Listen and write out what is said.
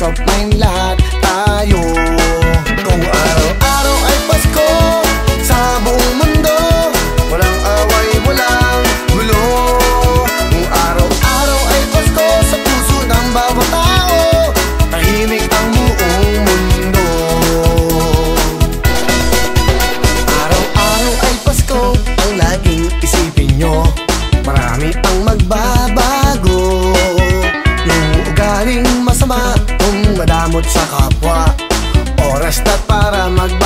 peace of mind lahat tayo. Kung araw-araw ay Pasko sa buong mundo, walang away, walang gulo. Kung araw-araw ay Pasko sa puso ng bawat tao, tahimik ang buong mundo. Araw-araw ay Pasko, ang laging isipin nyo, marami ang magbabago. Yung ugaling masama, kung madamot sa kapwa, oras na para